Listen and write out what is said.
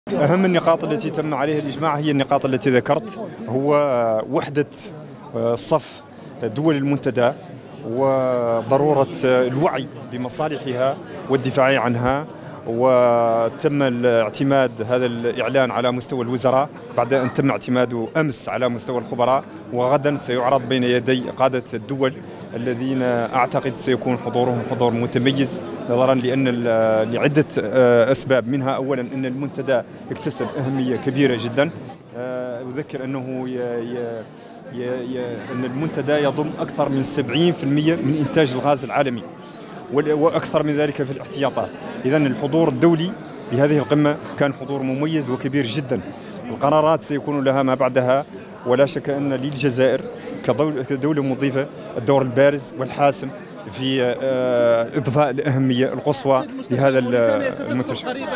أهم النقاط التي تم عليها الإجماع هي النقاط التي ذكرت، هو وحدة صف دول المنتدى وضرورة الوعي بمصالحها والدفاع عنها. وتم الاعتماد هذا الإعلان على مستوى الوزراء بعد أن تم اعتماده أمس على مستوى الخبراء، وغدا سيعرض بين يدي قادة الدول الذين أعتقد سيكون حضورهم حضور متميز، نظرا لعدة أسباب، منها أولا أن المنتدى اكتسب أهمية كبيرة جدا. أذكر أنه أن المنتدى يضم أكثر من 70% من إنتاج الغاز العالمي، وأكثر من ذلك في الاحتياطات. إذن الحضور الدولي بهذه القمة كان حضور مميز وكبير جدا. القرارات سيكون لها ما بعدها، ولا شك أن للجزائر كدولة مضيفة الدور البارز والحاسم في إضفاء الأهمية القصوى لهذا المنتشر.